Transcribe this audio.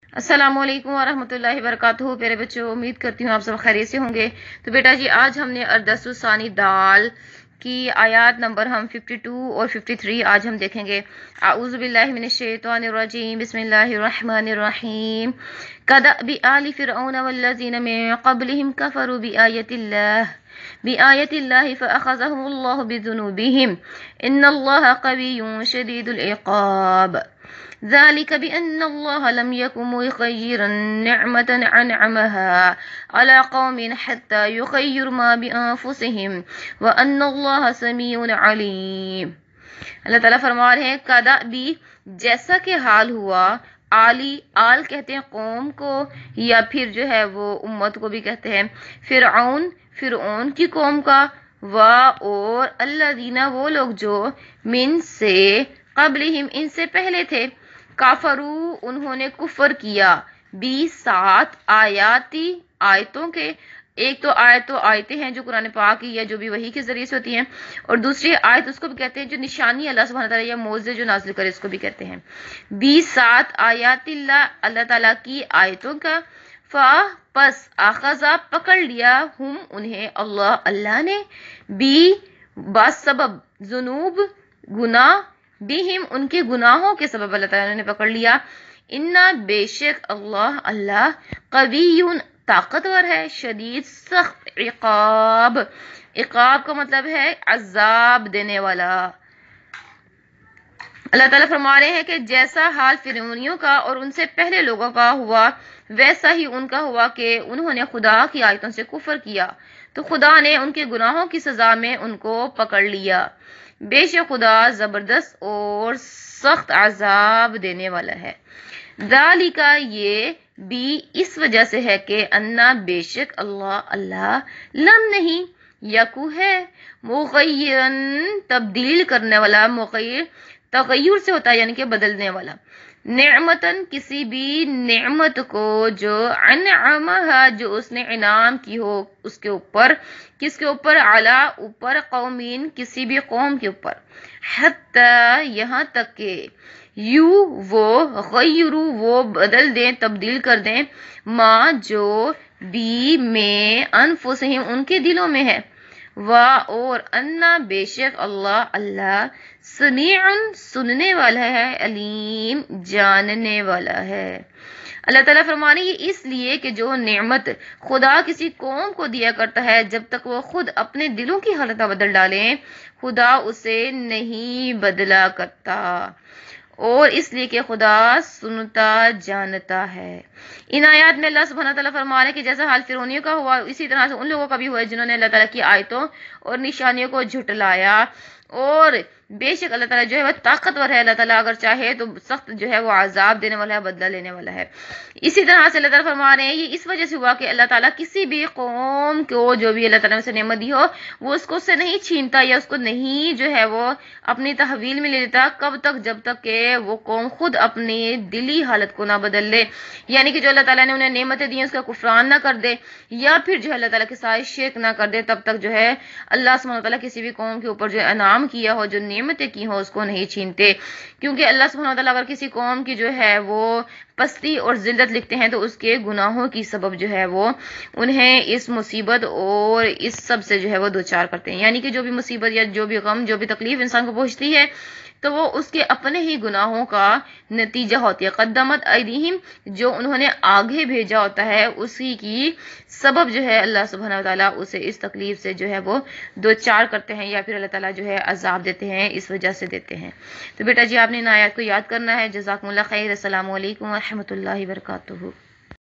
अस्सलामु अलैकुम वरहमतुल्लाहि वबरकातुहू। प्यारे बच्चों, उम्मीद करती हूँ आप सब खैरियत से होंगे। तो बेटा जी, आज हमने अर्दसुसानी दाल की आयत नंबर हम 52 और 53 आज हम देखेंगे। आऊज़ु बिल्लाहि मिनश शैतानिर रजीम, बिस्मिल्लाहिर रहमानिर रहीम। कदअबि आलि फिरऔन वल्लज़ीना मिन क़ब्लिहिम कफ़रू बिआयतिल्लाहि फ़अख़ज़हुमुल्लाहु बिज़ुनूबिहिम इन्नल्लाहा क़विय्युन शदीदुल इक़ाब। ذلك بأن الله لم يكن مغيرا نعمة أنعمها على قوم حتى يغيروا ما بأنفسهم وأن الله سميع عليم۔ اللہ تعالیٰ فرما رہے ہیں کدا بھی جیسا کہ حال ہوا، آلی آل کہتے ہیں قوم کو یا پھر جو ہے وہ امت کو بھی کہتے ہیں، فرعون کی قوم کا، اور الذین وہ لوگ جو من سے قبلہم ان سے پہلے تھے، کافرو انہوں نے کفر کیا، 7 آیتوں کے۔ ایک تو آیتیں ہیں جو قرآن پاک کی یا جو بھی وحی کے ذریعے سے ہوتی ہیں، اور دوسری آیت اس کو بھی کہتے ہیں جو نشانی اللہ سبحانہ تعالیٰ یا معجزے جو نازل کرے اس کو بھی کہتے ہیں۔ 7 آیات اللہ تعالیٰ کی آیتوں کا، پس آخذا پکڑ لیا، ہم انہیں اللہ نے، بسبب ذنوب گناہ، بہم ان کے گناہوں کے سبب اللہ تعالیٰ نے پکڑ لیا، انا بے شک اللہ قوی طاقتور ہے، شدید سخت، عقاب کا مطلب ہے عذاب دینے والا۔ اللہ تعالیٰ فرما رہے ہیں کہ جیسا حال فرعونیوں کا اور ان سے پہلے لوگوں کا ہوا ویسا ہی ان کا ہوا کہ انہوں نے خدا کی آیتوں سے کفر کیا، تو خدا نے ان کے گناہوں کی سزا میں ان کو پکڑ لیا۔ بے شک خدا زبردست اور سخت عذاب دینے والا ہے۔ ذالک یہ بھی اس وجہ سے ہے کہ انا بے شک اللہ لم نہیں، یکو ہے، مغیرن تبدیل کرنے والا، مغیر تغیر سے ہوتا ہے یعنی کہ بدلنے والا، نعمتن کسی بھی نعمت کو، جو انعمہا جو اس نے انعام کی ہو اس کے اوپر، کس کے اوپر، علی اوپر، قومین کسی بھی قوم کے اوپر، حتی یہاں تک کہ وہ غیرو وہ بدل دیں، تبدیل کر دیں، ما جو بھی میں انفسہم ان کے دلوں میں ہے، اور انا بے شک اللہ سمیع سننے والا ہے، علیم جاننے والا ہے۔ اللہ تعالیٰ فرمانے یہ اس لیے کہ جو نعمت خدا کسی قوم کو دیا کرتا ہے، جب تک وہ خود اپنے دلوں کی حالت نہ بدل ڈالیں، خدا اسے نہیں بدلا کرتا، اور اس لیے کہ خدا سنتا جانتا ہے۔ ان آیات میں اللہ سبحانہ تعالیٰ فرما رہے ہیں کہ جیسا حال فرعونیوں کا ہوا اسی طرح سے ان لوگوں کا بھی ہوا جنہوں نے اللہ تعالیٰ کی آیتوں اور نشانیوں کو جھٹلایا، اور بے شک اللہ تعالیٰ جو ہے وہ طاقتور ہے، اللہ تعالیٰ اگر چاہے تو سخت جو ہے وہ عذاب دینے والا ہے، بدلہ لینے والا ہے۔ اسی طرح سے اللہ تعالیٰ فرما رہے ہیں یہ اس وجہ سے ہوا کہ اللہ تعالیٰ کسی بھی قوم کو جو بھی اللہ تعالیٰ نے اسے نعمت دی ہو وہ اس کو اس سے نہیں چھینتا یا اس کو نہیں جو ہے وہ اپنی تحویل میں لے لیتا، کب تک، جب تک کہ وہ قوم خود اپنی دلی حالت کو نہ بدل لے، یعنی کہ جو اللہ تعالیٰ نے انہیں نعمتیں دی ہیں اس کا کفران نہ کر دے، یا پھر جو ہے اللہ تعالیٰ کے ساتھ شرک نہ کر دے، تب تک جو ہے اللہ سبحانہ تعالیٰ کسی بھی قوم کے اوپر جو انعام کیا ہو، جو نعمتیں کی ہوں اس کو نہیں چھینتے، کیونکہ اللہ سبحانہ تعالیٰ اگر کسی قوم کی جو ہے وہ پستی اور ذلت لکھتے ہیں تو اس کے گناہوں کی سبب جو ہے وہ انہیں اس مصیبت اور اس سب سے جو ہے وہ دوچار کرتے ہیں، یعنی کہ جو بھی مصیبت یا جو بھی غم، جو بھی تکلیف انسان کو پہنچتی ہے تو وہ اس کے اپنے ہی گناہوں کا نتیجہ ہوتی ہے، قدمت ایدیہم جو انہوں نے آگے بھیجا ہوتا ہے اسی کی سبب جو ہے اللہ سبحانہ وتعالیٰ اسے اس تکلیف سے جو ہے وہ دوچار کرتے ہیں، یا پھر اللہ تعالیٰ جو ہے عذاب دیتے ہیں، اس وجہ سے دیتے ہیں۔ تو بیٹا جی آپ نے ان آیات کو یاد کرنا ہے۔ جزاکم اللہ خیر۔ السلام علیکم ورحمۃ اللہ وبرکاتہ۔